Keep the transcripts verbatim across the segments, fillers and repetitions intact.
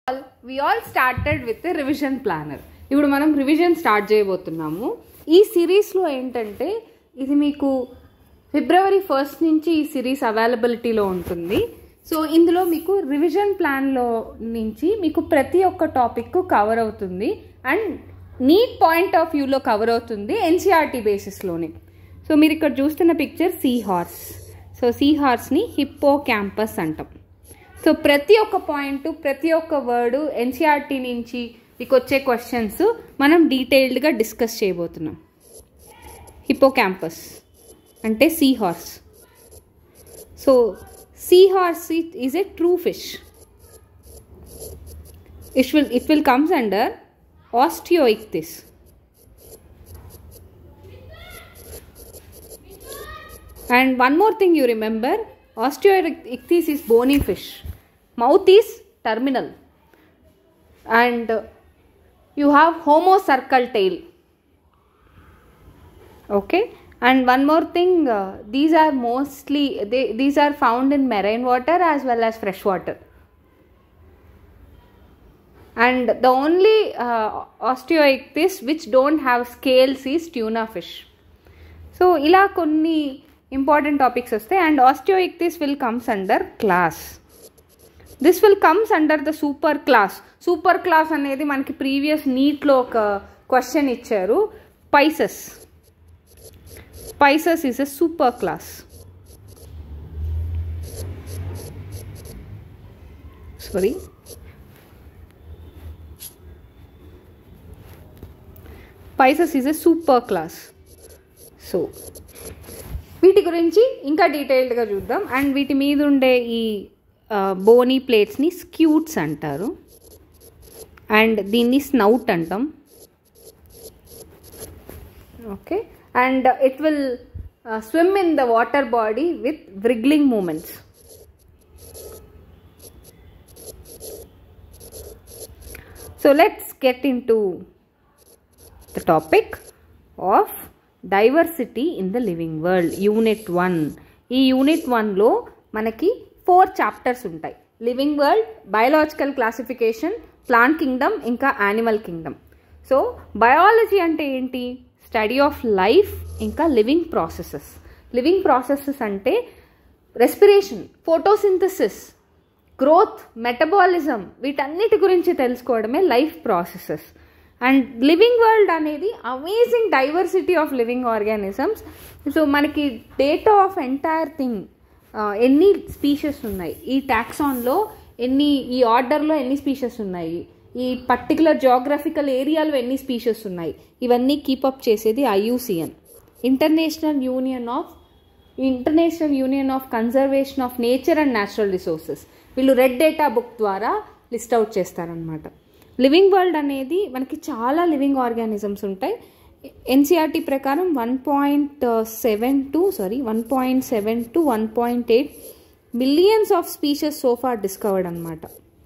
we all started with the revision planner. ఇప్పుడు మనం revision start చేయబోతున్నాము. ఈ సిరీస్లో ఏంటంటే ఇది మీకు ఫిబ్రవరి ఫస్ట్ నుంచి ఈ సిరీస్ అవైలబిలిటీలో ఉంటుంది. సో ఇందులో మీకు రివిజన్ ప్లాన్లో నుంచి మీకు ప్రతి ఒక్క టాపిక్ కవర్ అవుతుంది అండ్ నీట్ పాయింట్ ఆఫ్ వ్యూలో కవర్ అవుతుంది ఎన్సీఆర్టీ బేసిస్లోనే. సో మీరు ఇక్కడ చూస్తున్న picture sea horse. So sea హార్స్ని హిప్పో క్యాంపస్ అంటాం. సో ప్రతి ఒక్క పాయింట్ ప్రతి ఒక్క వర్డ్ ఎన్సీఆర్టీ నుంచి మీకు వచ్చే క్వశ్చన్స్ మనం డీటెయిల్డ్గా డిస్కస్ చేయబోతున్నాం. హిప్పో క్యాంపస్ అంటే sea horse. So sea horse is a true fish. It will it will comes under Osteichthyes. And one more thing you remember, osteoichthyes is bony fish. Mouth is terminal. And you have homo-circle tail. Okay. And one more thing, uh, these are mostly, they, these are found in marine water as well as fresh water. And the only uh, osteoichthyes which don't have scales is tuna fish. So, ila konni important topics వస్తాయి. And Osteichthyes will comes under class. This will comes under the super class. Super class అనేది మనకి previous నీట్లో ఒక question ఇచ్చారు. Pisces Pisces is a super class. Sorry Pisces is a super class. So వీటి గురించి ఇంకా డీటెయిల్డ్గా చూద్దాం. అండ్ వీటి మీద ఉండే ఈ బోనీ ప్లేట్స్ని స్క్యూట్స్ అంటారు. అండ్ దీన్ని స్నౌట్ అంటాం. Okay. And it will swim in the water body with wriggling movements. So let's get into the topic of diversity in the living world, unit one. ఈ యూనిట్ వన్లో మనకి ఫోర్ చాప్టర్స్ ఉంటాయి. Living world, biological classification, plant kingdom, ఇంకా animal kingdom. So biology అంటే ఏంటి? Study of life ఇంకా living processes. Living processes అంటే respiration, photosynthesis, growth, metabolism, వీటన్నిటి గురించి తెలుసుకోవడమే life processes. And living world అనేది amazing diversity of living organisms. So మనకి డేటా ఆఫ్ ఎంటైర్ థింగ్, ఎన్ని స్పీషెస్ ఉన్నాయి ఈ టాక్సాన్లో, ఎన్ని ఈ ఆర్డర్లో ఎన్ని స్పీషెస్ ఉన్నాయి, ఈ పర్టికులర్ జాగ్రఫికల్ ఏరియాలో ఎన్ని స్పీషెస్ ఉన్నాయి, ఇవన్నీ కీపప్ చేసేది IUCN, international union of international union of conservation of nature and natural resources. వీళ్ళు రెడ్ డేటా బుక్ ద్వారా లిస్ట్ అవుట్ చేస్తారనమాట. లివింగ్ వరల్డ్ అనేది మనకి చాలా లివింగ్ ఆర్గానిజమ్స్ ఉంటాయి. ఎన్సీఆర్టీ ప్రకారం one point seven to sorry one point seven to one point eight millions of species so far discovered అనమాట.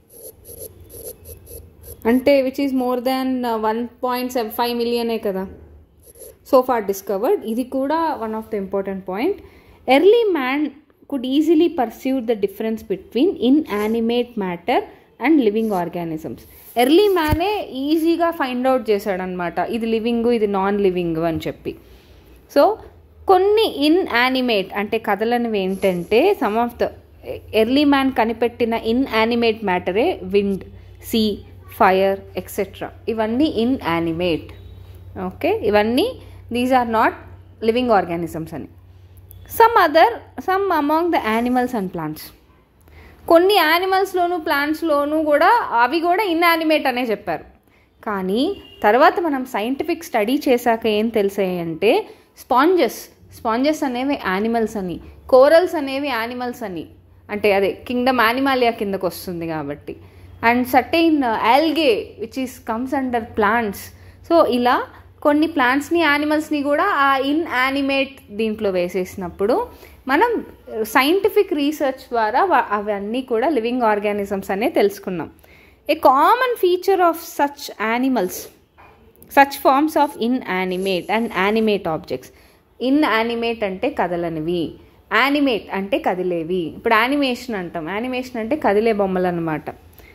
అంటే which is more than one point seven five మిలియనే కదా సోఫార్ డిస్కవర్డ్. ఇది కూడా one of the important point. Early man could easily perceive the difference between inanimate matter and living organisms. Early మ్యానే ఈజీగా find out చేశాడనమాట ఇది living ఇది non living అని చెప్పి. సో కొన్ని ఇన్యానిమేట్ అంటే కదలనివి ఏంటంటే some of the early man కనిపెట్టిన ఇన్యానిమేట్ మ్యాటరే విండ్, సీ, ఫైర్ ఎక్సెట్రా. ఇవన్నీ ఇన్యానిమేట్. ఓకే. ఇవన్నీ these are not living organisms అని. Some other some among the animals and plants. కొన్ని యానిమల్స్లోను ప్లాంట్స్లోనూ కూడా అవి కూడా ఇన్యానిమేట్ అనే చెప్పారు. కానీ తర్వాత మనం సైంటిఫిక్ స్టడీ చేశాక ఏం తెలిసాయి అంటే స్పాంజెస్ స్పాంజెస్ అనేవి యానిమల్స్ అని, కోరల్స్ అనేవి యానిమల్స్ అని, అంటే అదే కింగ్డమ్ యానిమాలియా కిందకు వస్తుంది కాబట్టి. And certain algae which is comes under plants. So ఇలా కొన్ని ప్లాంట్స్ని యానిమల్స్ని కూడా ఆ ఇన్యానిమేట్ దీంట్లో వేసేసినప్పుడు మనం సైంటిఫిక్ రీసెర్చ్ ద్వారా అవన్నీ కూడా లివింగ్ ఆర్గానిజమ్స్ అనే తెలుసుకున్నాం. A common feature of such animals such forms of inanimate and animate objects. Inanimate అంటే కదలనివి, యానిమేట్ అంటే కదిలేవి. ఇప్పుడు యానిమేషన్ అంటాం, యానిమేషన్ అంటే కదిలే బొమ్మలు అనమాట.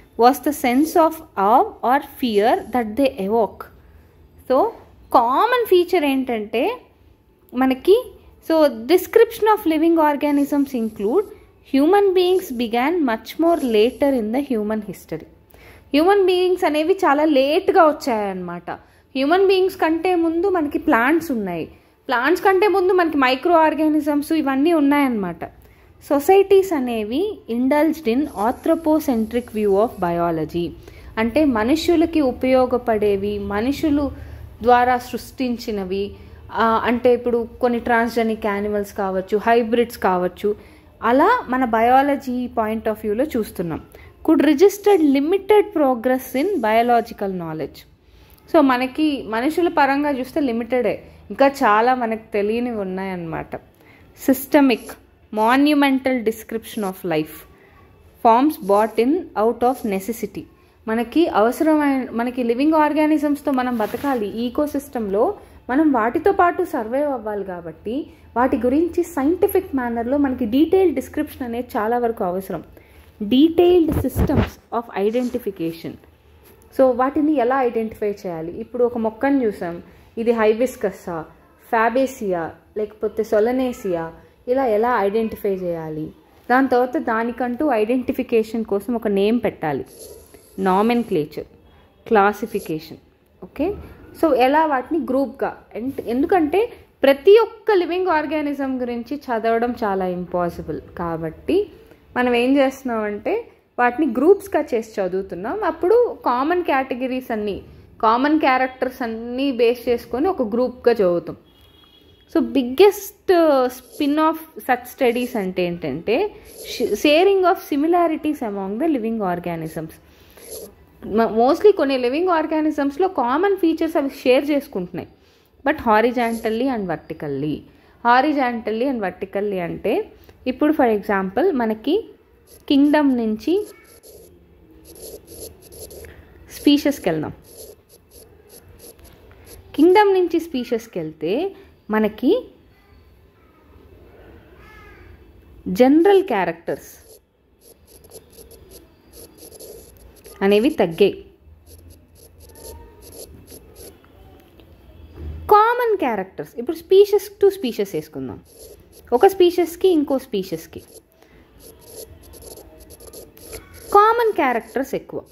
was the sense of awe or fear that they evoke. So common feature ఏంటంటే మనకి, so description of living organisms include human beings began much more later in the human history. Human beings అనేవి చాలా లేట్గా వచ్చాయన్నమాట. Human beings కంటే ముందు మనకి plants ఉన్నాయి, ప్లాంట్స్ కంటే ముందు మనకి మైక్రో ఆర్గానిజమ్స్ ఇవన్నీ ఉన్నాయన్నమాట. సొసైటీస్ అనేవి indulged in anthropocentric view of biology, అంటే మనుషులకి ఉపయోగపడేవి, మనుషులు ద్వారా సృష్టించినవి, అంటే ఇప్పుడు కొన్ని ట్రాన్స్జెనిక్ యానిమల్స్ కావచ్చు, హైబ్రిడ్స్ కావచ్చు, అలా మన బయాలజీ పాయింట్ ఆఫ్ వ్యూలో చూస్తున్నాం. Could registered limited progress in biological knowledge. So మనకి మనుషుల పరంగా చూస్తే లిమిటెడే, ఇంకా చాలా మనకు తెలియనివి ఉన్నాయన్నమాట. Systemic monumental description of life forms brought in out of necessity. మనకి అవసరమైన, మనకి లివింగ్ ఆర్గానిజమ్స్తో మనం బతకాలి, ఈకోసిస్టంలో మనం వాటితో పాటు సర్వైవ్ అవ్వాలి కాబట్టి వాటి గురించి సైంటిఫిక్ మేనర్లో మనకి డీటెయిల్డ్ డిస్క్రిప్షన్ అనేది చాలా వరకు అవసరం. Detailed systems of identification. So వాటిని ఎలా ఐడెంటిఫై చేయాలి? ఇప్పుడు ఒక మొక్కను చూసాం, ఇది హైబిస్కస్సా, ఫ్యాబేసియా, లేకపోతే సొలనేసియా, ఇలా ఎలా ఐడెంటిఫై చేయాలి? దాని తర్వాత దానికంటూ ఐడెంటిఫికేషన్ కోసం ఒక నేమ్ పెట్టాలి, నామెన్క్లేచర్, క్లాసిఫికేషన్. ఓకే, సో ఎలా వాటిని గ్రూప్గా, ఎందుకంటే ప్రతి ఒక్క లివింగ్ ఆర్గానిజం గురించి చదవడం చాలా ఇంపాసిబుల్ కాబట్టి మనం ఏం చేస్తున్నామంటే వాటిని గ్రూప్స్గా చేసి చదువుతున్నాం. అప్పుడు కామన్ కేటగిరీస్ అన్నీ, కామన్ క్యారెక్టర్స్ అన్నీ బేస్ చేసుకొని ఒక గ్రూప్గా చదువుతాం. So biggest spin off such studies అంటే ఏంటంటే sharing of similarities among the living organisms. Mostly కొన్ని లివింగ్ ఆర్గానిజమ్స్లో కామన్ ఫీచర్స్ అవి షేర్ చేసుకుంటున్నాయి, but horizontally and vertically. Horizontally and vertically అంటే ఇప్పుడు ఫర్ ఎగ్జాంపుల్ మనకి కింగ్డమ్ నుంచి స్పీషస్కి వెళ్దాం. కింగ్డమ్ నుంచి స్పీషస్కి వెళ్తే మనకి జనరల్ క్యారెక్టర్స్ అనేవి తగ్గాయి, కామన్ క్యారెక్టర్స్. ఇప్పుడు స్పీషస్ టు స్పీషస్ వేసుకుందాం, ఒక స్పీషస్కి ఇంకో స్పీషస్కి కామన్ క్యారెక్టర్స్ ఎక్కువ.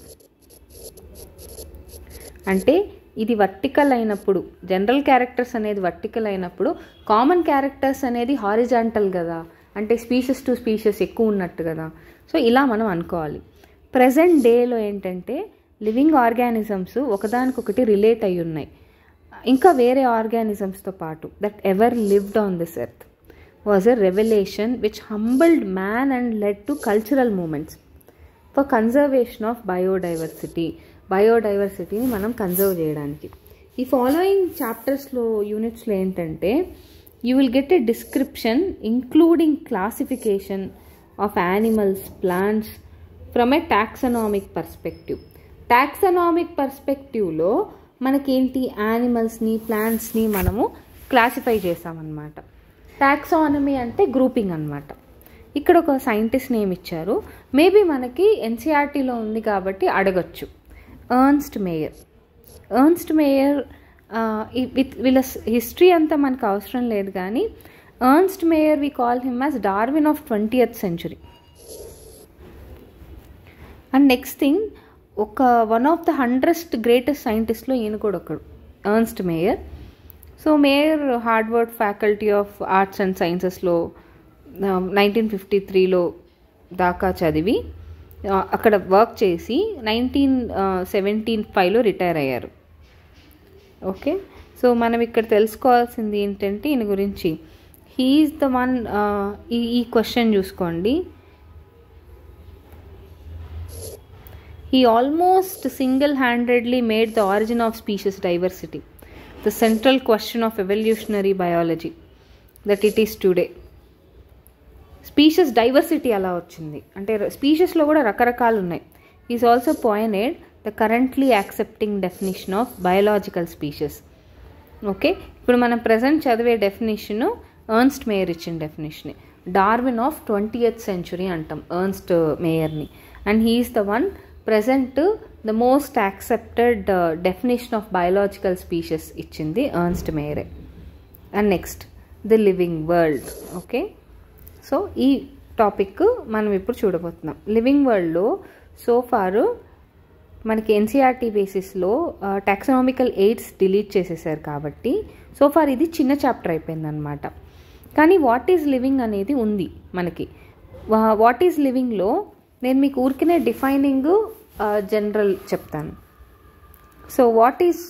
అంటే ఇది వర్టికల్ అయినప్పుడు, జనరల్ క్యారెక్టర్స్ అనేది వర్టికల్ అయినప్పుడు కామన్ క్యారెక్టర్స్ అనేది హారిజాంటల్ కదా, అంటే స్పీషస్ టు స్పీషస్ ఎక్కువ ఉన్నట్టు కదా. సో ఇలా మనం అనుకోవాలి. ప్రజెంట్ డేలో ఏంటంటే లివింగ్ ఆర్గానిజమ్స్ ఒకదానికొకటి రిలేట్ అయి ఉన్నాయి, ఇంకా వేరే ఆర్గానిజమ్స్తో పాటు. That ever lived on this earth was a revolution which humbled man and led to cultural movements for conservation of biodiversity. బయోడైవర్సిటీని మనం కన్జర్వ్ చేయడానికి. ఈ ఫాలోయింగ్ చాప్టర్స్లో యూనిట్స్లో ఏంటంటే you will get a description including classification of animals, plants from a taxonomic perspective. Taxonomic పర్స్పెక్టివ్లో మనకేంటి, యానిమల్స్ని, ప్లాంట్స్ని మనము క్లాసిఫై చేసామన్నమాట. టాక్సానమీ అంటే గ్రూపింగ్ అనమాట. ఇక్కడ ఒక సైంటిస్ట్ నేమ్ ఇచ్చారు, మేబీ మనకి ఎన్సీఆర్టీలో ఉంది కాబట్టి అడగచ్చు. Ernst Mayr. Ernst Mayr with వీళ్ళ హిస్టరీ అంతా మనకు అవసరం లేదు, కానీ Ernst Mayr we call him as Darwin of twentieth century. And next thing, ఒక one of the hundred greatest సైంటిస్ట్లో ఈయన కూడా ఒకడు, Ernst Mayr. So Mayr Harvard faculty of arts and సైన్సెస్లో నైన్టీన్ ఫిఫ్టీ త్రీలో దాకా చదివి అక్కడ వర్క్ చేసి నైన్టీన్ సెవెంటీన్ ఫైవ్లో రిటైర్ అయ్యారు. ఓకే, సో మనం ఇక్కడ తెలుసుకోవాల్సింది ఏంటంటే ఈయన గురించి, హీఈస్ ద వన్. ఈ ఈ క్వశ్చన్ చూసుకోండి, he almost single-handedly made the origin of species diversity the central question of evolutionary biology that it is today. Species diversity అలా వచ్చింది అంటే స్పీషస్లో కూడా రకరకాలు ఉన్నాయి. Is also pioneered the currently accepting definition of biological species. Okay, ఇప్పుడు మనం present చదివే డెఫినేషను ఎర్న్స్ట్ మేయర్ ఇచ్చిన definition. Darwin of twentieth century అంటాం ఎర్న్స్ట్ మేయర్ని, and he is the one present the most accepted definition of biological species ఇచ్చింది Ernst మేయరే. And next the living world. Okay, so ఈ topic మనం ఇప్పుడు చూడబోతున్నాం. లివింగ్ వరల్డ్లో సో ఫారు మనకి ఎన్సీఆర్టీ బేసిస్లో టాక్సానమికల్ ఎయిడ్స్ డిలీట్ చేసేసారు కాబట్టి సో ఫార్ ఇది చిన్న చాప్టర్ అయిపోయిందనమాట. కానీ వాట్ ఈజ్ లివింగ్ అనేది ఉంది మనకి. వాట్ ఈజ్ లివింగ్లో నేను మీకు ఊరికినే డిఫైనింగ్ జనరల్ చెప్తాను. So what is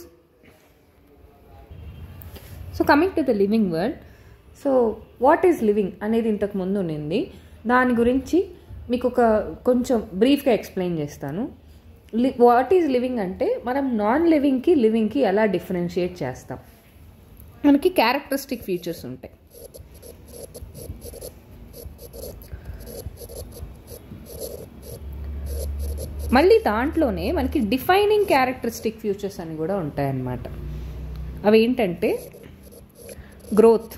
so coming to the living world. So what is living అనేది ఇంతకు ముందు ఉంది, దాని గురించి మీకు ఒక కొంచెం బ్రీఫ్గా ఎక్స్ప్లెయిన్ చేస్తాను. లి వాట్ ఈజ్ లివింగ్ అంటే మనం నాన్ లివింగ్కి లివింగ్కి ఎలా డిఫరెన్షియేట్ చేస్తాం. మనకి క్యారెక్టరిస్టిక్ ఫీచర్స్ ఉంటాయి. మళ్ళీ దాంట్లోనే మనకి డిఫైనింగ్ క్యారెక్టరిస్టిక్ ఫీచర్స్ అని కూడా ఉంటాయన్నమాట. అవి ఏంటంటే గ్రోత్,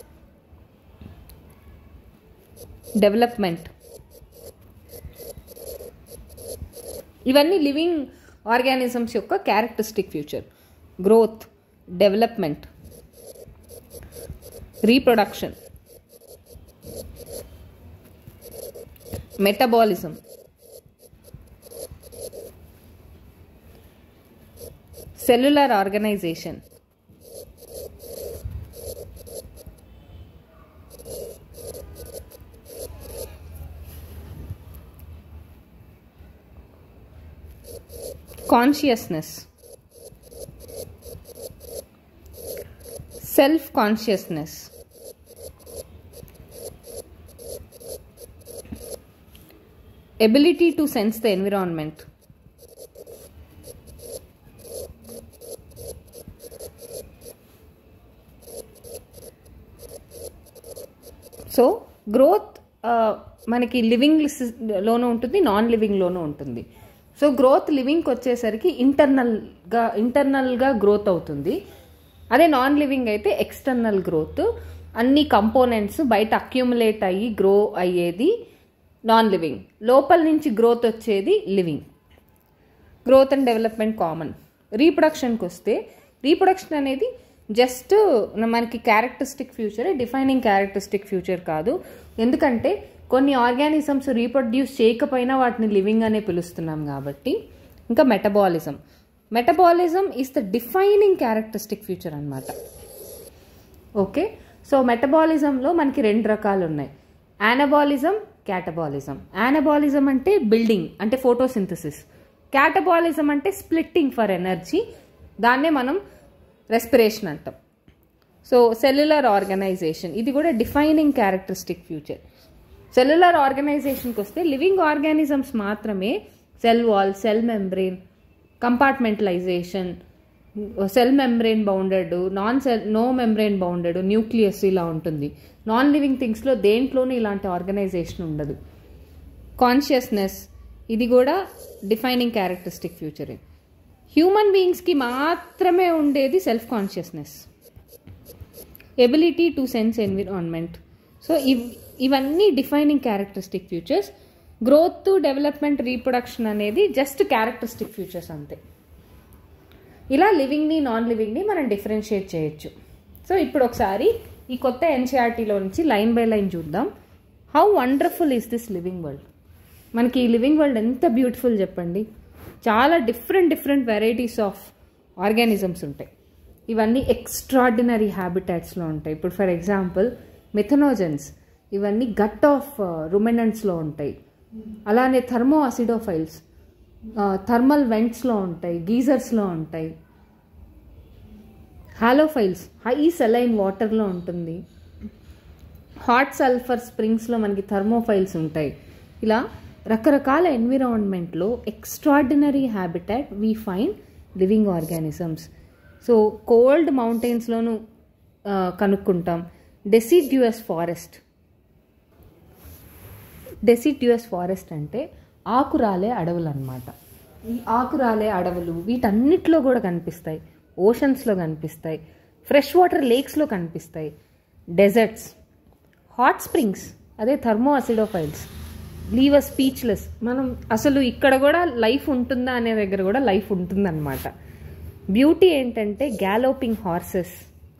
డెవలప్మెంట్, ఇవన్నీ లివింగ్ ఆర్గానిజమ్స్ యొక్క characteristic feature. Growth, development, reproduction, metabolism, cellular organisation, consciousness, self consciousness, ability to sense the environment, so growth మనకి లివింగ్ లోనూ ఉంటుంది, నాన్ లివింగ్లోనూ ఉంటుంది. సో గ్రోత్ లివింగ్కి వచ్చేసరికి ఇంటర్నల్గా ఇంటర్నల్గా గ్రోత్ అవుతుంది. అదే నాన్ లివింగ్ అయితే ఎక్స్టర్నల్ గ్రోత్, అన్ని కంపోనెంట్స్ బయట అక్యూములేట్ అయ్యి గ్రో అయ్యేది నాన్ లివింగ్. లోపల నుంచి గ్రోత్ వచ్చేది living. Growth and development common. రీప్రొడక్షన్కి వస్తే రీప్రొడక్షన్ అనేది జస్ట్ మనకి క్యారెక్టరిస్టిక్ ఫ్యూచరే, డిఫైనింగ్ క్యారెక్టరిస్టిక్ ఫ్యూచర్ కాదు. ఎందుకంటే కొన్ని ఆర్గానిజమ్స్ రీప్రొడ్యూస్ చేయకపోయినా వాటిని లివింగ్ అనే పిలుస్తున్నాం కాబట్టి. ఇంకా metabolism. Metabolism is the defining characteristic future అనమాట. ఓకే, సో మెటబాలిజంలో మనకి రెండు రకాలు ఉన్నాయి, యానబాలిజం, క్యాటబాలిజం. యానబాలిజం అంటే బిల్డింగ్, అంటే ఫోటోసింథసిస్. క్యాటబాలిజం అంటే స్ప్లిట్టింగ్ ఫర్ ఎనర్జీ, దాన్నే మనం రెస్పిరేషన్ అంటాం. సో సెల్యులర్ ఆర్గనైజేషన్, ఇది కూడా డిఫైనింగ్ క్యారెక్టరిస్టిక్ ఫ్యూచర్. సెల్యులర్ ఆర్గనైజేషన్కి వస్తే లివింగ్ ఆర్గానిజమ్స్ మాత్రమే cell wall, cell membrane, compartmentalisation, cell membrane bounded, non cell no membrane bounded, nucleus ఇలా ఉంటుంది. నాన్ లివింగ్ థింగ్స్లో దేంట్లోనూ ఇలాంటి ఆర్గనైజేషన్ ఉండదు. కాన్షియస్నెస్, ఇది కూడా డిఫైనింగ్ క్యారెక్టరిస్టిక్ ఫ్యూచరే. హ్యూమన్ బీయింగ్స్కి మాత్రమే ఉండేది self consciousness, ability to sense environment. So ఇవ్ ఇవన్నీ defining characteristic futures. Growth, development, reproduction అనేది జస్ట్ క్యారెక్టరిస్టిక్ ఫ్యూచర్స్ అంతే. ఇలా లివింగ్ని నాన్ లివింగ్ని మనం డిఫరెన్షియేట్ చేయొచ్చు. సో ఇప్పుడు ఒకసారి ఈ కొత్త ఎన్సీఆర్టీలో నుంచి లైన్ బై లైన్ చూద్దాం. How wonderful is this living world. మనకి ఈ లివింగ్ వరల్డ్ ఎంత బ్యూటిఫుల్ చెప్పండి. చాలా different different varieties of organisms ఉంటాయి. ఇవన్నీ ఎక్స్ట్రాడినరీ హ్యాబిటాట్స్లో ఉంటాయి. ఇప్పుడు ఫర్ ఎగ్జాంపుల్ మిథనోజన్స్, ఇవన్నీ గట్ ఆఫ్ రుమినెంట్స్లో ఉంటాయి. అలానే థర్మో అసిడోఫైల్స్ థర్మల్ వెంట్స్లో ఉంటాయి, గీజర్స్లో ఉంటాయి. హాలోఫైల్స్ హై సెలైన్ వాటర్లో ఉంటుంది. హాట్ సల్ఫర్ స్ప్రింగ్స్లో మనకి థర్మోఫైల్స్ ఉంటాయి. ఇలా రకరకాల ఎన్విరాన్మెంట్లో extraordinary habitat we find living organisms. So cold మౌంటైన్స్లోనూ కనుక్కుంటాం. Deciduous forest. డెసిడ్యూయస్ ఫారెస్ట్ అంటే ఆకురాలే అడవులు అన్నమాట. ఈ ఆకురాలే అడవులు వీటన్నిటిలో కూడా కనిపిస్తాయి. ఓషన్స్లో కనిపిస్తాయి, ఫ్రెష్ వాటర్ లేక్స్లో కనిపిస్తాయి. డెజర్ట్స్, హాట్ స్ప్రింగ్స్, అదే thermo acidophiles, leave a speechless. మనం అసలు ఇక్కడ కూడా లైఫ్ ఉంటుందా అనే దగ్గర కూడా లైఫ్ ఉంటుందన్నమాట. బ్యూటీ ఏంటంటే గ్యాలోపింగ్ హార్సెస్.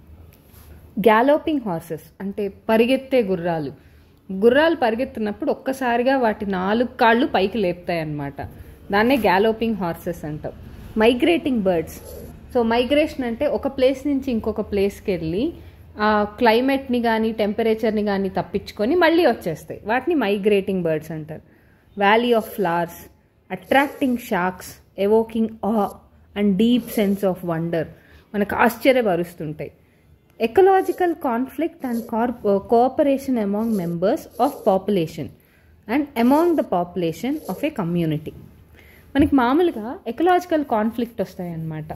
గ్యాలోపింగ్ హార్సెస్ అంటే పరిగెత్తే గుర్రాలు. గుర్రాలు పరిగెత్తినప్పుడు ఒక్కసారిగా వాటి నాలుగు కాళ్ళు పైకి లేపుతాయి అన్నమాట. దాన్నే గ్యాలోపింగ్ హార్సెస్ అంటాం. Migrating birds. సో మైగ్రేషన్ అంటే ఒక ప్లేస్ నుంచి ఇంకొక ప్లేస్కి వెళ్ళి ఆ క్లైమేట్ని కానీ టెంపరేచర్ని కానీ తప్పించుకొని మళ్ళీ వచ్చేస్తాయి. వాటిని మైగ్రేటింగ్ బర్డ్స్ అంటారు. Valley of flowers. Attracting sharks, evoking awe and deep sense of wonder. మనకు ఆశ్చర్యపరుస్తుంటాయి. Ecological conflict and cooperation among members of population and among the population of a community. మనకి మామూలుగా ఎకలాజికల్ కాన్ఫ్లిక్ట్ వస్తాయి అన్నమాట.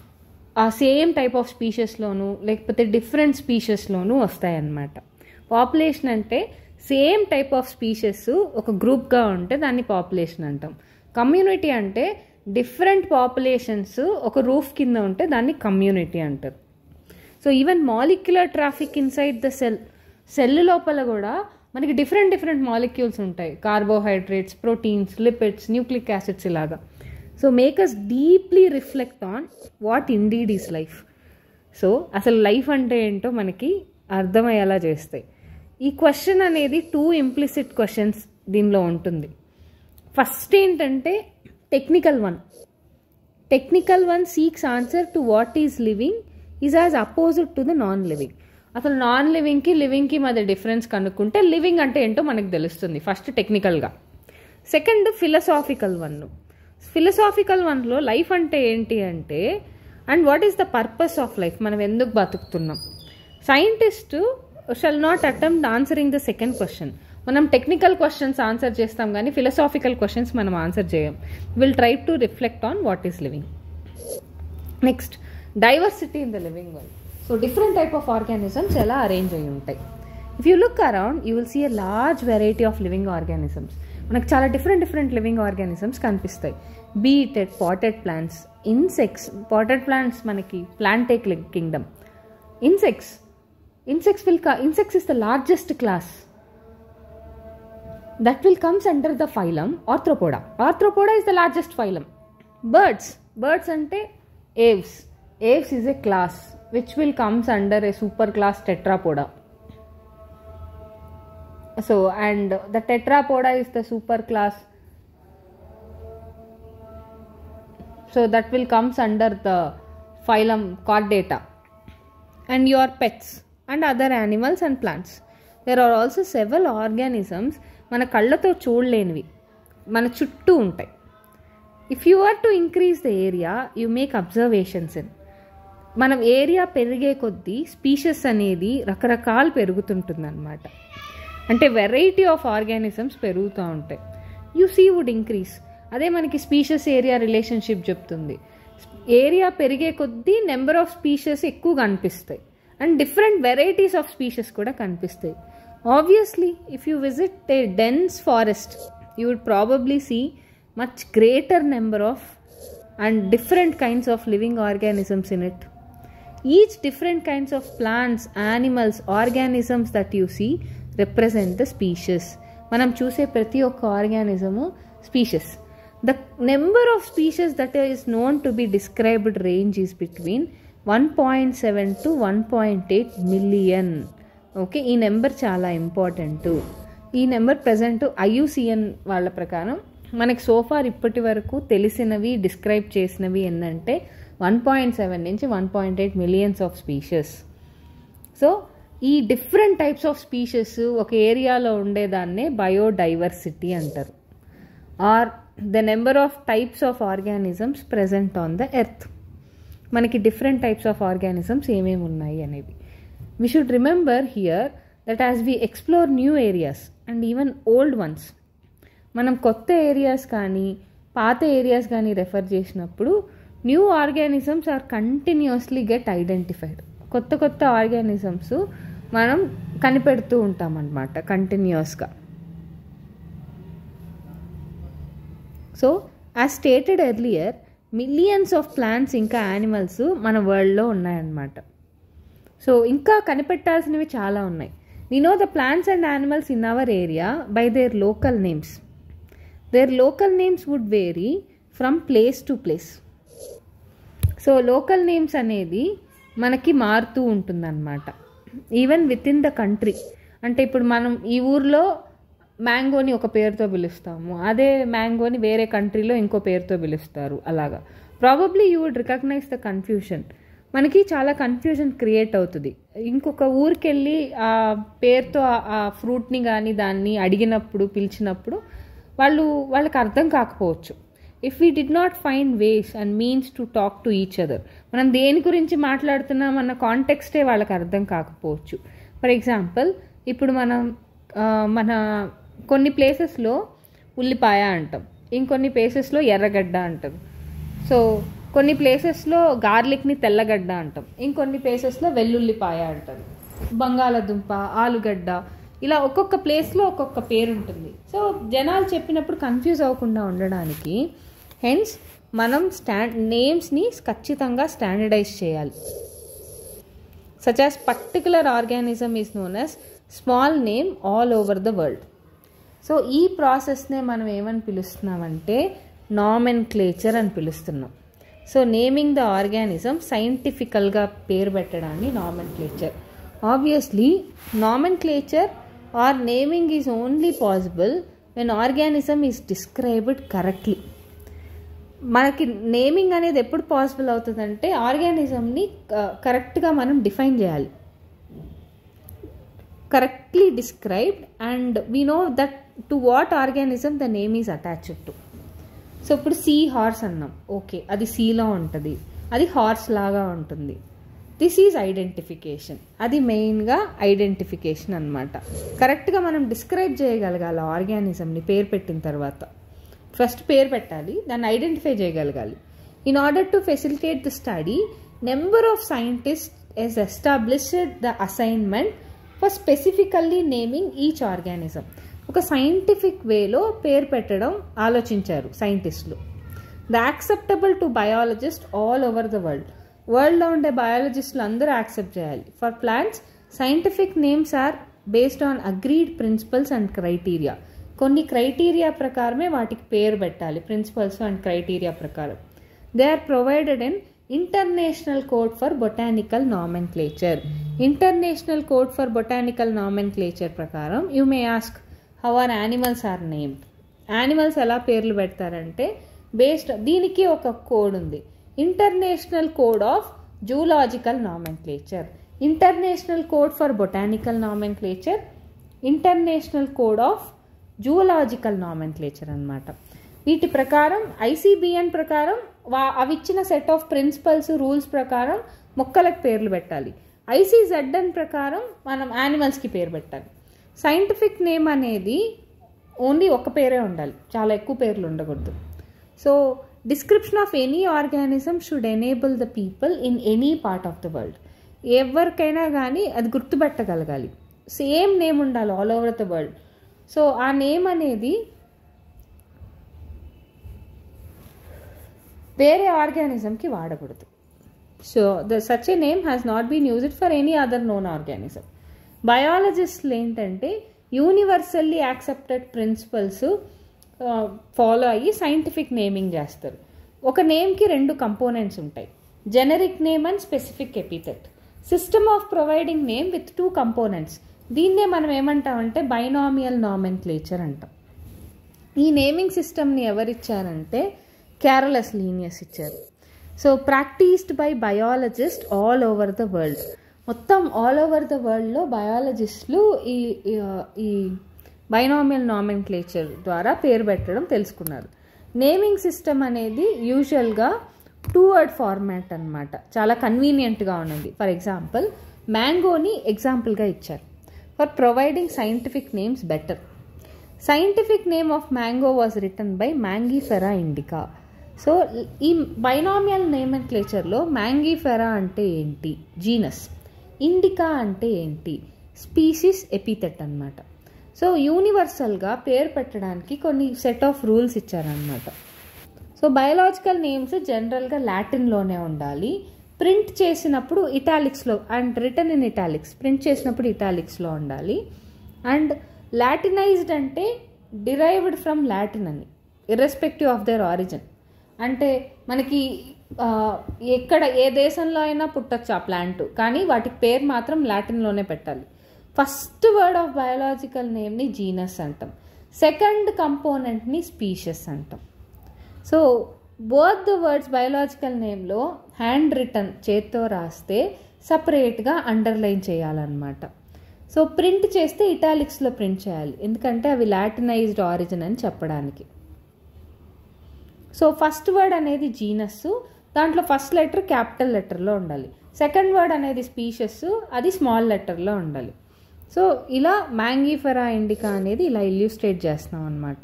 ఆ same type of స్పీషెస్లోనూ లేకపోతే different స్పీషెస్లోనూ వస్తాయన్నమాట. Population అంటే సేమ్ టైప్ ఆఫ్ స్పీషెస్ ఒక గ్రూప్గా ఉంటే దాన్ని పాపులేషన్ అంటాం. కమ్యూనిటీ అంటే డిఫరెంట్ పాపులేషన్స్ ఒక రూఫ్ కింద ఉంటే దాన్ని కమ్యూనిటీ అంటారు. So even molecular traffic inside the cell. Cell లోపల కూడా మనకి డిఫరెంట్ డిఫరెంట్ మాలిక్యూల్స్ ఉంటాయి. Carbohydrates, proteins, lipids, nucleic acids ఇలాగా. So make us deeply reflect on what indeed is life. So అసలు లైఫ్ అంటే ఏంటో మనకి అర్థమయ్యేలా చేస్తాయి. ఈ క్వశ్చన్ అనేది టూ ఇంప్లిసిట్ క్వశ్చన్స్ దీనిలో ఉంటుంది. ఫస్ట్ ఏంటంటే technical one. Technical one seeks answer to what is living is as opposite to the non living. అసలు నాన్ లివింగ్కి లివింగ్కి మధ్య డిఫరెన్స్ కనుక్కుంటే లివింగ్ అంటే ఏంటో మనకు తెలుస్తుంది ఫస్ట్ టెక్నికల్గా. Second philosophical one. ఫిలసాఫికల్ వన్లో లైఫ్ అంటే ఏంటి అంటే and what is the purpose of life, మనం ఎందుకు బతుకుతున్నాం. Scientist shall not attempt answering the second question. మనం టెక్నికల్ క్వశ్చన్స్ ఆన్సర్ చేస్తాం కానీ ఫిలసాఫికల్ క్వశ్చన్స్ మనం ఆన్సర్ చేయం. Will try to reflect on what is living. Next diversity in the living world. So different type of organisms ఎలా arrange అయ్యి ఉంటాయి. If you look around you will see a large variety of living organisms. మనకు చాలా different different living organisms కనిపిస్తాయి. బీటెడ్ potted plants, insects. Potted plants మనకి Plantae kingdom. Insects insects will insects is the largest class that will comes under the phylum Arthropoda. Arthropoda is the largest phylum. Birds birds అంటే Aves. Aves is a class which will comes under a superclass Tetrapoda. So and the Tetrapoda is the superclass. So that will comes under the phylum Chordata. And your pets and other animals and plants. There are also several organisms మన కళ్ళతో చూడలేనివి మన చుట్టూ ఉంటాయి. If you are to increase the area, you make observations in. మనం area పెరిగే కొద్దీ species అనేది రకరకాలు పెరుగుతుంటుంది అనమాట. అంటే వెరైటీ ఆఫ్ ఆర్గానిజమ్స్ పెరుగుతూ ఉంటాయి. You see would increase. అదే మనకి స్పీషెస్ ఏరియా రిలేషన్షిప్ చెప్తుంది. ఏరియా పెరిగే కొద్దీ నెంబర్ ఆఫ్ స్పీషెస్ ఎక్కువ కనిపిస్తాయి and different varieties of species కూడా కనిపిస్తాయి. Obviously if you visit a dense forest you would probably see much greater number of and different kinds of living organisms in it. Each different kinds of plants, animals, organisms that you see represent the species. మనం చూసే ప్రతి ఒక్క organism species. The number of species that is known to be described range is between one point seven to one point eight million. Okay, ఈ number చాలా important. ఈ number present I U C N వాళ్ళ ప్రకారం మనకి so far ఇప్పటి వరకు తెలిసినవి describe చేసినవి ఏంటంటే వన్ పాయింట్ సెవెన్ నుంచి one point eight millions of species. So ఈ డిఫరెంట్ టైప్స్ ఆఫ్ స్పీషెస్ ఒక ఏరియాలో ఉండేదాన్నే బయోడైవర్సిటీ అంటారు. Are the number of types of organisms present on the earth. మనకి డిఫరెంట్ టైప్స్ ఆఫ్ ఆర్గానిజమ్స్ ఏమేమి ఉన్నాయి అనేవి. We should remember here that as we explore new areas and even old ones, మనం కొత్త ఏరియాస్ కానీ పాత areas కానీ refer చేసినప్పుడు new organisms are continuously get identified. కొత్త కొత్త ఆర్గానిజమ్స్ మనం కనిపెడుతూ ఉంటాం అన్నమాట కంటిన్యూస్గా. So as stated earlier millions of plants ఇంకా యానిమల్స్ మన వరల్డ్లో ఉన్నాయన్నమాట. సో ఇంకా కనిపెట్టాల్సినవి చాలా ఉన్నాయి. We know the plants and animals in our area by their local names. Their local names would vary from place to place. So local names అనేది మనకి మారుతూ ఉంటుందన్నమాట, even within the country. అంటే ఇప్పుడు మనం ఈ ఊర్లో మ్యాంగోని ఒక పేరుతో పిలుస్తాము, అదే మ్యాంగోని వేరే కంట్రీలో ఇంకో పేరుతో పిలుస్తారు. అలాగా probably you would recognise the confusion. మనకి చాలా కన్ఫ్యూజన్ క్రియేట్ అవుతుంది. ఇంకొక ఊరికి వెళ్ళి ఆ పేరుతో ఆ ఫ్రూట్ని కానీ దాన్ని అడిగినప్పుడు పిలిచినప్పుడు వాళ్ళు వాళ్ళకి అర్థం కాకపోవచ్చు. If we did not find ways and means to talk to each other, మనం దేని గురించి మాట్లాడుతున్నాం అన్న కాంటెక్స్టే వాళ్ళకి అర్థం కాకపోవచ్చు. ఫర్ ఎగ్జాంపుల్, ఇప్పుడు మనం మన కొన్ని ప్లేసెస్లో ఉల్లిపాయ అంటాం, ఇంకొన్ని ప్లేసెస్లో ఎర్రగడ్డ అంటాం. సో కొన్ని ప్లేసెస్లో గార్లిక్ని తెల్లగడ్డ అంటాం, ఇంకొన్ని ప్లేసెస్లో వెల్లుల్లిపాయ అంటారు, బంగాళదుంప, ఆలుగడ్డ, ఇలా ఒక్కొక్క ప్లేస్లో ఒక్కొక్క పేరు ఉంటుంది. సో జనాలు చెప్పినప్పుడు కన్ఫ్యూజ్ అవ్వకుండా ఉండడానికి హెన్స్ మనం స్టాండ్ నేమ్స్ని ఖచ్చితంగా స్టాండర్డైజ్ చేయాలి. Such as particular organism is known as small name all over the world. So ఈ ప్రాసెస్నే మనం ఏమని పిలుస్తున్నామంటే నామెన్క్లేచర్ అని పిలుస్తున్నాం. సో నేమింగ్ ద ఆర్గానిజం సైంటిఫికల్గా పేరు పెట్టడాన్ని nomenclature. Obviously nomenclature or naming is only possible when organism is described correctly. మనకి నేమింగ్ అనేది ఎప్పుడు పాసిబుల్ అవుతుందంటే ఆర్గానిజంని కరెక్ట్గా మనం డిఫైన్ చేయాలి, correctly described, and we know that to what organism the name is attached to. So ఇప్పుడు sea horse అన్నాం, ఓకే అది సీలో ఉంటుంది, అది హార్స్ లాగా ఉంటుంది. దిస్ ఈజ్ ఐడెంటిఫికేషన్, అది మెయిన్గా ఐడెంటిఫికేషన్ అనమాట. కరెక్ట్గా మనం డిస్క్రైబ్ చేయగలగాలి ఆర్గానిజంని పేరు పెట్టిన తర్వాత. ఫస్ట్ పేరు పెట్టాలి, దాన్ని ఐడెంటిఫై చేయగలగాలి. In order to facilitate the study, number of scientist has established the assignment for specifically naming each organism. ఒక సైంటిఫిక్ వేలో పేరు పెట్టడం ఆలోచించారు సైంటిస్టులు. The acceptable to biologist all over the world. వరల్డ్లో ఉండే బయాలజిస్టులు అందరూ యాక్సెప్ట్ చేయాలి. For plants scientific names are based on agreed principles and criteria. కొన్ని క్రైటీరియా ప్రకారమే వాటికి పేరు పెట్టాలి, ప్రిన్సిపల్స్ అండ్ క్రైటీరియా ప్రకారం. They are provided in international code for botanical nomenclature. International code for botanical nomenclature ప్రకారం you may ask how are animals are named. Animals ఎలా పేర్లు పెడతారంటే బేస్డ్ దీనికి ఒక కోడ్ ఉంది, international code of zoological nomenclature, international code for botanical nomenclature, international code of zoological nomenclature అన్నమాట. వీటి ప్రకారం ఐసీబీఎన్ ప్రకారం వా అవి ఇచ్చిన సెట్ ఆఫ్ ప్రిన్సిపల్స్ రూల్స్ ప్రకారం మొక్కలకు పేర్లు పెట్టాలి. ఐసీజెడ్ఎన్ ప్రకారం మనం యానిమల్స్కి పేరు పెట్టాలి. సైంటిఫిక్ నేమ్ అనేది ఓన్లీ ఒక పేరే ఉండాలి, చాలా ఎక్కువ పేర్లు ఉండకూడదు. So description of any organism should enable the people in any part of the world. ఎవరికైనా కానీ అది గుర్తుపెట్టగలగాలి, సేమ్ నేమ్ ఉండాలి all over the world. So ఆ నేమ్ అనేది వేరే ఆర్గానిజంకి వాడకూడదు. So the such a name has not been used for any other known organism. బయాలజిస్టులు ఏంటంటే యూనివర్సల్లీ యాక్సెప్టెడ్ ప్రిన్సిపల్స్ ఫాలో అయ్యి సైంటిఫిక్ నేమింగ్ చేస్తారు. ఒక నేమ్కి రెండు కంపోనెంట్స్ ఉంటాయి, generic name and specific epithet. System of providing name with two components, దీన్నే మనం ఏమంటామంటే బైనామియల్ నామెన్క్లేచర్ అంటాం. ఈ నేమింగ్ సిస్టమ్ని ఎవరిచ్చారంటే క్యారోలస్ లీనియస్ ఇచ్చారు. So practised by biologist all over the world. మొత్తం ఆల్ ఓవర్ ద వరల్డ్లో బయాలజిస్టులు ఈ ఈ బైనామియల్ నామెన్క్లేచర్ ద్వారా పేరు పెట్టడం తెలుసుకున్నారు. నేమింగ్ సిస్టమ్ అనేది యూజువల్గా టూ వర్డ్ ఫార్మాట్ అనమాట, చాలా కన్వీనియంట్గా ఉన్నది. ఫర్ ఎగ్జాంపుల్ మ్యాంగోని ఎగ్జాంపుల్గా ఇచ్చారు for providing scientific names better. Scientific name of mango was written by Mangifera indica. So ఈ బైనామియల్ నామెన్క్లేచర్లో మ్యాంగీఫెరా అంటే ఏంటి జీనస్, ఇండికా అంటే ఏంటి స్పీసీస్, ఎపిథెట్ అన్నమాట. సో యూనివర్సల్గా పేరు పెట్టడానికి కొన్ని సెట్ ఆఫ్ రూల్స్ ఇచ్చారనమాట. సో బయాలజికల్ నేమ్స్ జనరల్గా లాటిన్లోనే ఉండాలి, ప్రింట్ చేసినప్పుడు ఇటాలిక్స్లో and written in italics, print చేసినప్పుడు ఇటాలిక్స్లో ఉండాలి. అండ్ లాటినైజ్డ్ అంటే డిరైవ్డ్ ఫ్రమ్ లాటిన్ అని, ఇర్రెస్పెక్టివ్ ఆఫ్ దేర్ ఆరిజిన్. అంటే మనకి ఎక్కడ ఏ దేశంలో అయినా పుట్టచ్చు ఆ ప్లాంట్, కానీ వాటికి పేరు మాత్రం లాటిన్లోనే పెట్టాలి. ఫస్ట్ వర్డ్ ఆఫ్ బయాలజికల్ నేమ్ని జీనస్ అంటాం, సెకండ్ కంపోనెంట్ని స్పీషియస్ అంటాం. So both the words biological నేమ్లో హ్యాండ్ రిటన్, చేత్తో రాస్తే సపరేట్గా అండర్లైన్ చేయాలన్నమాట. సో ప్రింట్ చేస్తే ఇటాలిక్స్లో ప్రింట్ చేయాలి, ఎందుకంటే అవి లాటినైజ్డ్ ఆరిజిన్ అని చెప్పడానికి. సో ఫస్ట్ వర్డ్ అనేది జీనస్, దాంట్లో ఫస్ట్ లెటర్ క్యాపిటల్ లెటర్లో ఉండాలి. సెకండ్ వర్డ్ అనేది స్పీషియస్, అది స్మాల్ లెటర్లో ఉండాలి. సో ఇలా మ్యాంగిఫెరా ఇండికా అనేది ఇలా ఇల్యూస్ట్రేట్ చేస్తున్నాం అన్నమాట.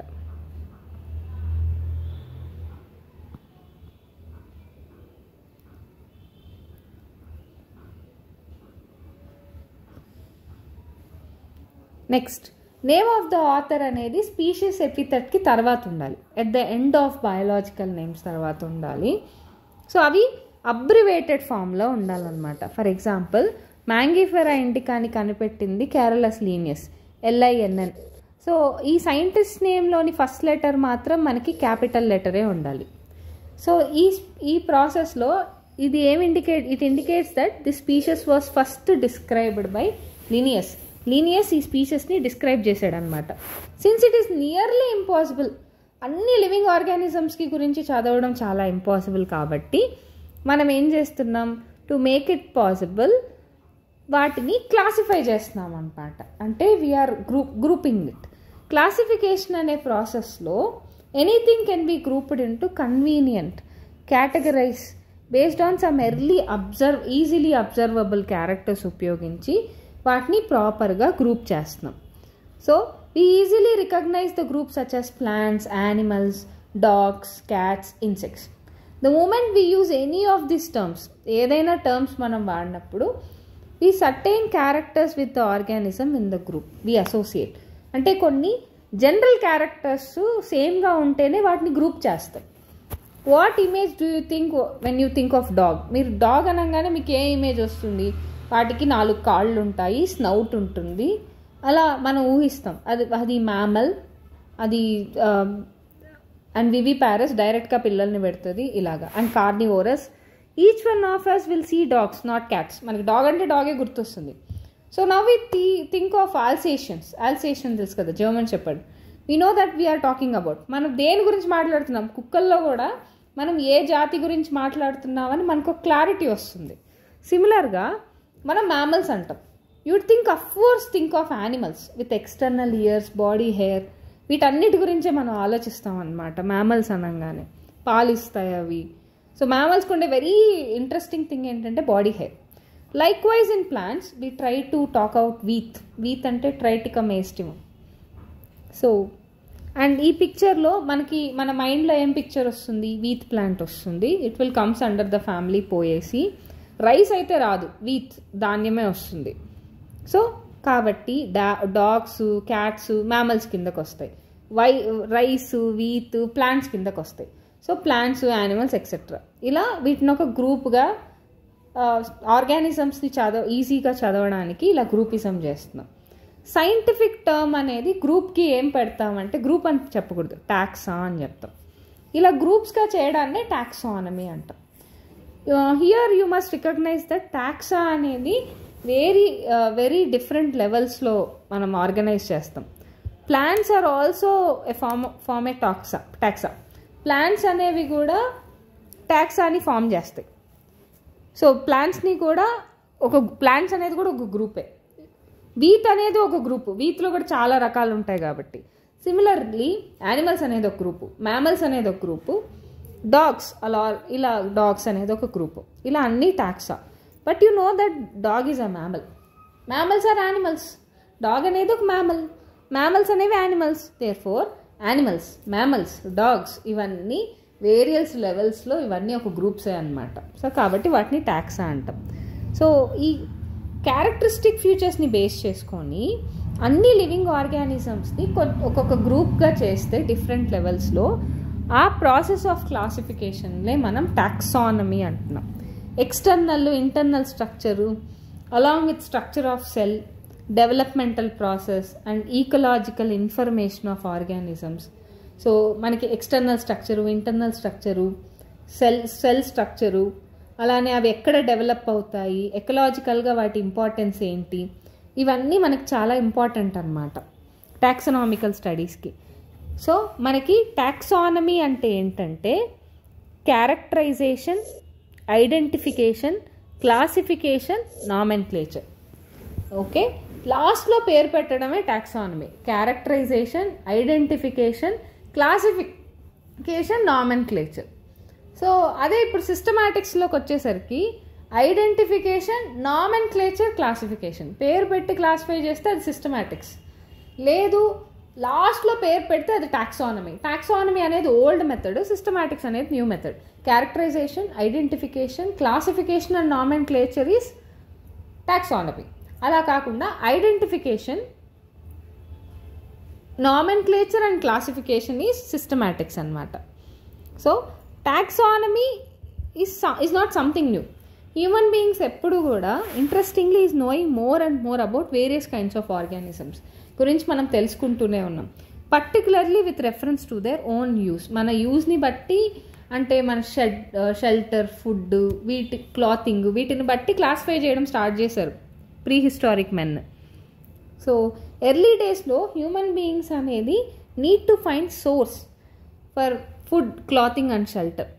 Next name of the author అనేది స్పీషియస్ ఎపిథెట్కి తర్వాత ఉండాలి, at the end of biological names తర్వాత ఉండాలి. సో అవి అబ్రివేటెడ్ ఫామ్లో ఉండాలన్నమాట. ఫర్ ఎగ్జాంపుల్ మ్యాంగిఫెరా ఇండికాని కనిపెట్టింది క్యారలస్ లీనియస్, ఎల్ఐఎన్ఎన్. సో ఈ సైంటిస్ట్ నేమ్లోని ఫస్ట్ లెటర్ మాత్రం మనకి క్యాపిటల్ లెటరే ఉండాలి. సో ఈ ఈ ప్రాసెస్లో ఇది ఏం indicate it indicates that the species was first described by Linnaeus. Linnaeus ఈ స్పీషియస్ని డిస్క్రైబ్ చేశాడనమాట. Since it is nearly impossible, అన్ని లివింగ్ ఆర్గానిజమ్స్కి గురించి చదవడం చాలా ఇంపాసిబుల్ కాబట్టి మనం ఏం చేస్తున్నాం, టు మేక్ ఇట్ పాసిబుల్ వాటిని క్లాసిఫై చేస్తున్నాం అనమాట. అంటే we are group grouping it. Classification అనే ప్రాసెస్లో anything can be grouped into convenient categorise based on some early observe easily observable characters ఉపయోగించి వాటిని ప్రాపర్గా గ్రూప్ చేస్తున్నాం. So we easily recognise the group such as plants, animals, dogs, cats, insects. The moment we use any of this terms, ఏదైనా terms మనం వాడినప్పుడు we certain characters with the organism in the group we associate. అంటే కొన్ని general characters సేమ్గా ఉంటేనే వాటిని group చేస్తాం. What image do you think when you think of dog? మీరు డాగ్ అనగానే మీకు ఏ ఇమేజ్ వస్తుంది? వాటికి నాలుగు కాళ్ళు ఉంటాయి, స్నౌట్ ఉంటుంది, అలా మనం ఊహిస్తాం. అది అది మ్యామల్, అది అండ్ వివిపారస్ డైరెక్ట్గా పిల్లల్ని పెడుతుంది ఇలాగా, and carnivorous. Each one of us will see dogs not cats. మనకి డాగ్ అంటే డాగే గుర్తొస్తుంది. So now we think of Alsatians. Alsatian తెలుసు కదా, German shepherd. We know that we are talking about. మనం దేని గురించి మాట్లాడుతున్నాం? కుక్కల్లో కూడా మనం ఏ జాతి గురించి మాట్లాడుతున్నామని మనకు క్లారిటీ వస్తుంది. సిమిలర్గా మనం మ్యామల్స్ అంటాం. You'd think of course think of animals with external ears, body hair, వీటన్నిటి గురించే మనం ఆలోచిస్తాం అన్నమాట మ్యామల్స్ అనగానే. పాలిస్తాయి అవి. సో మ్యామల్స్కి ఉండే వెరీ ఇంట్రెస్టింగ్ థింగ్ ఏంటంటే body hair. Likewise in plants we try to talk out wheat. Wheat అంటే ట్రైటికమ్ ఏస్టిమం. సో అండ్ ఈ పిక్చర్లో మనకి మన మైండ్లో ఏం పిక్చర్ వస్తుంది? వీత్ ప్లాంట్ వస్తుంది. It will comes under the family Poaceae. Rice అయితే రాదు, వీత్ ధాన్యమే వస్తుంది. సో కాబట్టి డా డాగ్స్, క్యాట్స్ మ్యామల్స్ కిందకు వస్తాయి. వై రైస్, వీత్ ప్లాంట్స్ కిందకు వస్తాయి. So plants, animals etcetera. ఇలా వీటిని ఒక గ్రూప్గా ఆర్గానిజమ్స్ని చదవ ఈజీగా చదవడానికి ఇలా గ్రూపిజం చేస్తున్నాం. సైంటిఫిక్ టర్మ్ అనేది గ్రూప్కి ఏం పెడతామంటే, గ్రూప్ అని చెప్పకూడదు, టాక్సా అని చెప్తాం. ఇలా గ్రూప్స్గా చేయడాన్నే టాక్సానమీ అంటాం. Here you must recognise that taxa అనేది వెరీ వెరీ డిఫరెంట్ లెవెల్స్లో మనం ఆర్గనైజ్ చేస్తాం. Plants are also a form form a taxa taxa plants అనేవి కూడా టాక్సాని ఫామ్ చేస్తాయి. సో ప్లాంట్స్ని కూడా ఒక ప్లాంట్స్ అనేది కూడా ఒక గ్రూపే. వీత్ అనేది ఒక గ్రూపు. వీత్లో కూడా చాలా రకాలు ఉంటాయి కాబట్టి. సిమిలర్లీ యానిమల్స్ అనేది ఒక గ్రూపు, మ్యామల్స్ అనేది ఒక గ్రూపు, డాగ్స్ అలా ఇలా డాగ్స్ అనేది ఒక గ్రూపు. ఇలా అన్నీ taxa. But you know that dog is a mammal. Mammals are animals. Dog అనేది ఒక మ్యామల్, మ్యామల్స్ అనేవి animals. Therefore animals, mammals, dogs ఇవన్నీ వేరియస్ లెవెల్స్లో ఇవన్నీ ఒక గ్రూప్సే అనమాట. సో కాబట్టి వాటిని టాక్సా అంటాం. సో ఈ క్యారెక్టరిస్టిక్ ఫీచర్స్ని బేస్ చేసుకొని అన్ని లివింగ్ ఆర్గానిజమ్స్ని ఒక్కొక్క గ్రూప్గా చేస్తే డిఫరెంట్ లెవెల్స్లో ఆ ప్రాసెస్ ఆఫ్ క్లాసిఫికేషన్లే మనం టాక్సానమీ అంటున్నాం. external, internal structure, along with structure of cell, developmental process and ecological information of organisms. So manaki external structure, internal structure, cell cell structure, అలానే అవి ఎక్కడ డెవలప్ అవుతాయి, ఎకలాజికల్గా వాటి ఇంపార్టెన్స్ ఏంటి, ఇవన్నీ మనకు చాలా ఇంపార్టెంట్ అన్నమాట టాక్సనామికల్ స్టడీస్కి. సో మనకి టాక్సానమీ అంటే ఏంటంటే characterisation, identification, classification, nomenclature. Okay, లాస్ట్లో పేరు పెట్టడమే taxonomy. Characterisation, identification, classification, nomenclature. So అదే ఇప్పుడు సిస్టమాటిక్స్లోకి వచ్చేసరికి ఐడెంటిఫికేషన్, నామెన్క్లేచర్, క్లాసిఫికేషన్. పేరు పెట్టి క్లాసిఫై చేస్తే అది సిస్టమాటిక్స్, లేదు లాస్ట్లో పేరు పెడితే అది టాక్సానమీ. టాక్సానమీ అనేది ఓల్డ్ మెథడ్, సిస్టమాటిక్స్ అనేది new method. Characterisation, identification, classification and nomenclature is taxonomy. అలా కాకుండా identification, nomenclature and classification is systematics అన్నమాట. So taxonomy is is not something new. Human beings ఎప్పుడు కూడా interestingly is knowing more and more about various kinds of organisms గురించి మనం తెలుసుకుంటూనే ఉన్నాం. Particularly with reference to their own use. మన యూస్ని బట్టి, అంటే మన షెడ్ షెల్టర్, ఫుడ్, వీటి క్లాతింగ్, వీటిని బట్టి క్లాసిఫై చేయడం స్టార్ట్ చేశారు prehistoric men. So early డేస్లో హ్యూమన్ బీయింగ్స్ అనేది need to find source for food, clothing and shelter.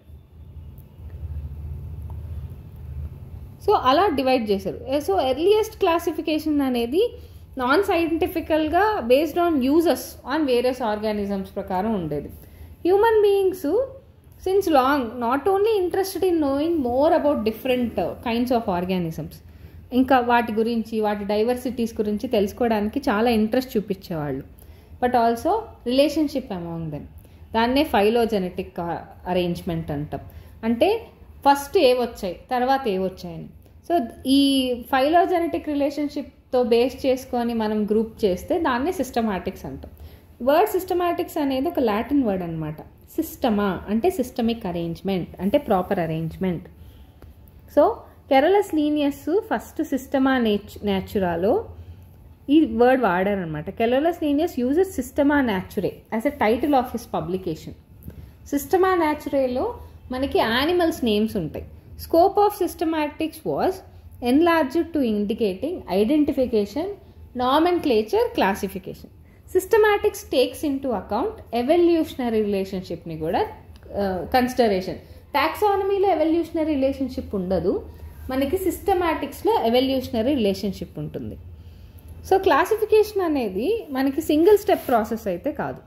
So అలా డివైడ్ చేశారు. సో ఎర్లియస్ట్ క్లాసిఫికేషన్ అనేది నాన్ సైంటిఫికల్గా based on uses on various organisms ప్రకారం ఉండేది. Human beings since long not only interested in knowing more about different kinds of organisms, ఇంకా వాటి గురించి, వాటి డైవర్సిటీస్ గురించి తెలుసుకోవడానికి చాలా ఇంట్రెస్ట్ చూపించేవాళ్ళు. But also relationship among them. దాన్నే ఫైలోజెనెటిక్ అరేంజ్మెంట్ అంటాం. అంటే ఫస్ట్ ఏవొచ్చాయి, తర్వాత ఏవొచ్చాయని. సో ఈ ఫైలోజెనెటిక్ రిలేషన్షిప్తో బేస్ చేసుకొని మనం గ్రూప్ చేస్తే దాన్నే సిస్టమాటిక్స్ అంటాం. వర్డ్ సిస్టమాటిక్స్ అనేది ఒక లాటిన్ వర్డ్ అనమాట. సిస్టమా అంటే సిస్టమిక్ అరేంజ్మెంట్, అంటే proper arrangement. So Carolus Linnaeus first Systema నేచ్ న్యాచురాలో ఈ వర్డ్ వాడారనమాట. Carolus Linnaeus uses Systema Naturae as a title of his publication. Systema న్యాచురేలో మనకి యానిమల్స్ నేమ్స్ ఉంటాయి. Scope of systematics was enlarged to indicating identification, nomenclature, classification. Systematics takes into account evolutionary రిలేషన్షిప్ని కూడా consideration. టాక్సానమీలో evolutionary relationship ఉండదు, మనకి సిస్టమాటిక్స్లో evolutionary relationship ఉంటుంది. సో క్లాసిఫికేషన్ అనేది మనకి సింగిల్ స్టెప్ ప్రాసెస్ అయితే కాదు.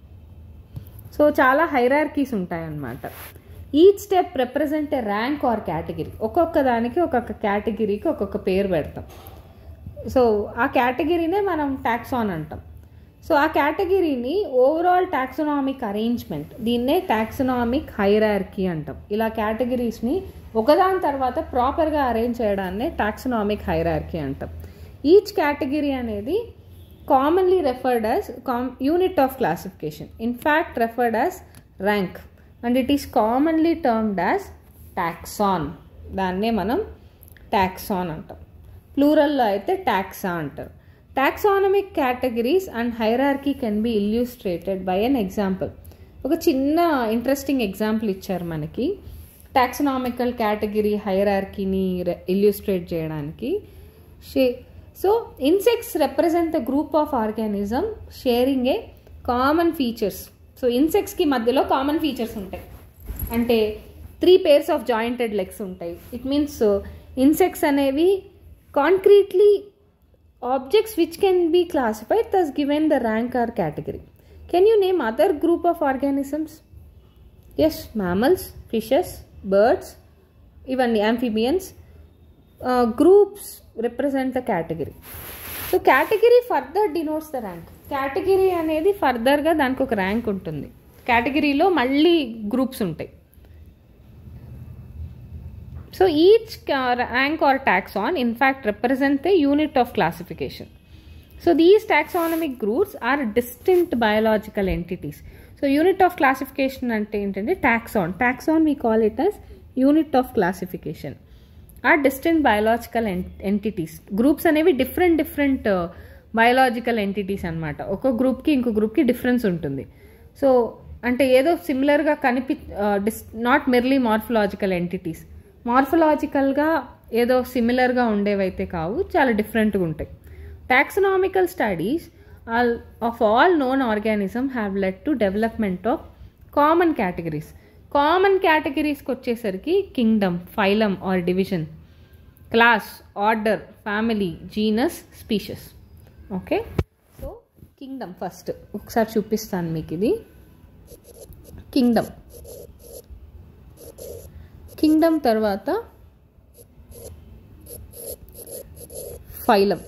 సో చాలా హైరార్కీస్ ఉంటాయన్నమాట. Each step represent a rank or category. ఒక్కొక్క దానికి ఒక్కొక్క కేటగిరీకి ఒక్కొక్క పేరు పెడతాం. సో ఆ కేటగిరీనే మనం టాక్సాన్ అంటాం. సో ఆ కేటగిరీని ఓవరాల్ టాక్సనామిక్ అరేంజ్మెంట్, దీన్నే టాక్సనామిక్ హైరార్కీ అంటాం. ఇలా కేటగిరీస్ని ఒకదాని తర్వాత ప్రాపర్గా అరేంజ్ చేయడాన్నే టాక్సనామిక్ హైరార్కీ అంటాం. ఈచ్ కేటగిరీ అనేది commonly referred as common unit of classification, in fact referred as rank, and it is commonly termed as taxon. దాన్నే మనం టాక్సాన్ అంటాం. ప్లూరల్లో అయితే టాక్సా అంటారు. Taxonomic categories and hierarchy can be illustrated by an example. ఒక చిన్న interesting example ఇచ్చారు మనకి టాక్సనామికల్ కేటగిరీ హైరార్కీని ఇల్యూస్ట్రేట్ చేయడానికి. షే so insects represent the group of organism sharing a common features. So ఇన్సెక్ట్స్కి మధ్యలో కామన్ ఫీచర్స్ ఉంటాయి. అంటే three pairs of jointed legs ఉంటాయి. ఇట్ మీన్స్ ఇన్సెక్ట్స్ అనేవి concretely objects which can be classified thus given the rank or category. Can you name other group of organisms? Yes, mammals, fishes, birds, even amphibians. Uh, groups represent the category. So category further denotes the rank. Category అనేది ఫర్దర్గా దానికి ఒక rank ఉంటుంది. కేటగిరీలో మళ్ళీ groups ఉంటాయి. So each rank or taxon in fact represent a unit of classification. So these taxonomic groups are distinct biological entities. So unit of classification ante entante taxon. Taxon we call it as unit of classification. Are distinct biological entities. Groups అనేవి different different biological entities అనమాట. ఒక గ్రూప్కి ఇంకో గ్రూప్కి difference ఉంటుంది. So అంటే ఏదో సిమిలర్గా కనిపి this not merely morphological entities. మార్ఫలాజికల్గా ఏదో సిమిలర్గా ఉండేవైతే కావు, చాలా డిఫరెంట్గా ఉంటాయి. Taxonomical studies all of all known organism have led to development of common categories. Common కేటగిరీస్కి వచ్చేసరికి kingdom, phylum or division, class, order, family, genus, species. Okay, so kingdom first ఒకసారి చూపిస్తాను మీకు. ఇది కింగ్డమ్. కింగ్డమ్ తర్వాత ఫైలం,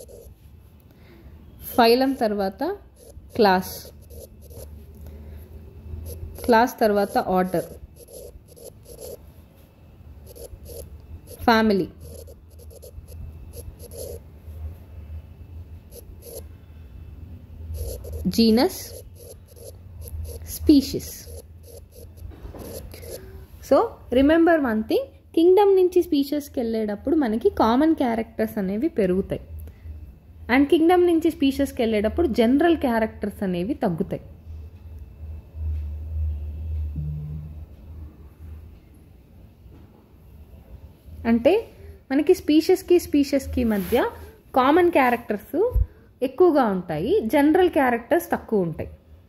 ఫైలం తర్వాత class, class తర్వాత order, family, genus, species. So remember one thing, kingdom నుంచి స్పీషీస్కి వెళ్ళేటప్పుడు మనకి కామన్ క్యారెక్టర్స్ అనేవి పెరుగుతాయి, అండ్ కింగ్డమ్ నుంచి స్పీషీస్కి వెళ్ళేటప్పుడు జనరల్ క్యారెక్టర్స్ అనేవి తగ్గుతాయి. అంటే మనకి స్పీషీస్కి స్పీషీస్కి మధ్య కామన్ క్యారెక్టర్స్ ఎక్కువగా ఉంటాయి, జనరల్ క్యారెక్టర్స్ తక్కువ ఉంటాయి.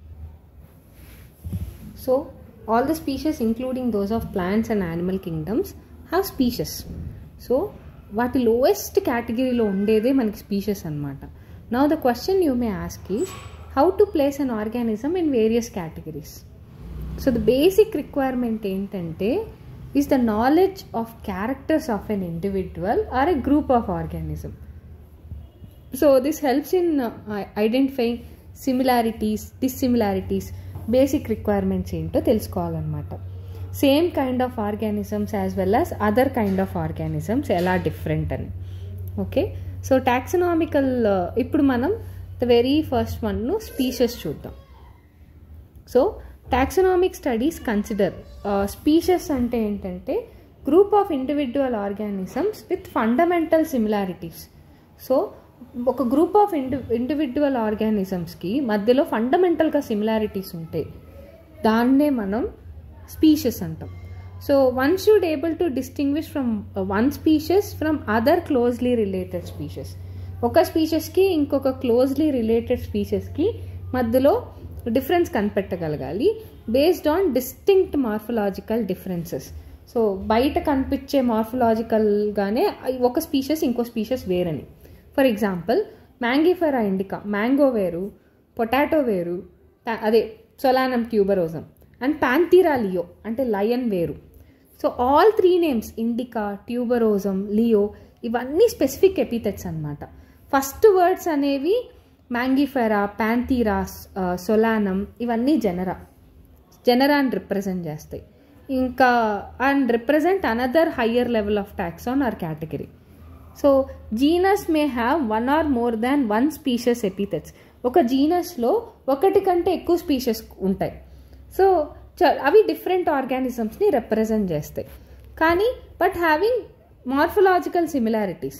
So all the species including those of plants and animal kingdoms have species. So వాటి లోయెస్ట్ కేటగిరీలో ఉండేదే మనకి స్పీషీస్ అనమాట. Now the question you may ask is how to place an organism in various categories. So the basic requirement ఏంటంటే is the knowledge of characters of an individual or a group of organism. So this helps in identifying similarities, dissimilarities, basic requirements ఏంటో తెలుసుకోవాలన్నమాట. Same kind of organisms as well as other kind of organisms ఎలా different అని. Okay, so taxonomical ఇప్పుడు మనం the very first వన్ను species చూద్దాం. So taxonomic studies consider species అంటే ఏంటంటే group of individual organisms with fundamental similarities. So ఒక group of ఇండి ఇండివిజువల్ ఆర్గానిజమ్స్కి మధ్యలో ఫండమెంటల్గా సిమిలారిటీస్ ఉంటాయి, దాన్నే మనం స్పీషీస్ అంటాం. So one should able to distinguish from one species from other closely related species. ఒక స్పీషీస్కి ఇంకొక క్లోజ్లీ రిలేటెడ్ స్పీషీస్కి మధ్యలో డిఫరెన్స్ కనిపెట్టగలగాలి based on distinct morphological differences. So బయట కనిపించే మార్ఫలాజికల్గానే ఒక స్పీషీస్ ఇంకో స్పీషీస్ వేరని. For example Mangifera indica, mango వేరు, పొటాటో వేరు, అదే Solanum tuberosum, and Panthera leo అంటే లయన్ వేరు. So all three names indica, tuberosum, leo ఇవన్నీ స్పెసిఫిక్ ఎపిథెట్స్ అనమాట. ఫస్ట్ వర్డ్స్ అనేవి మ్యాంగిఫెరా, ప్యాంథీరా, సొలానమ్ ఇవన్నీ జెనరా జెనరాని రిప్రజెంట్ చేస్తాయి. ఇంకా and represent another higher level of taxon or category. So genus may have one or more than one species epithets. ఒక జీనస్లో ఒకటి కంటే ఎక్కువ స్పీషీస్ ఉంటాయి. సో అవి డిఫరెంట్ ఆర్గానిజమ్స్ని రిప్రజెంట్ చేస్తాయి, కానీ but having morphological similarities.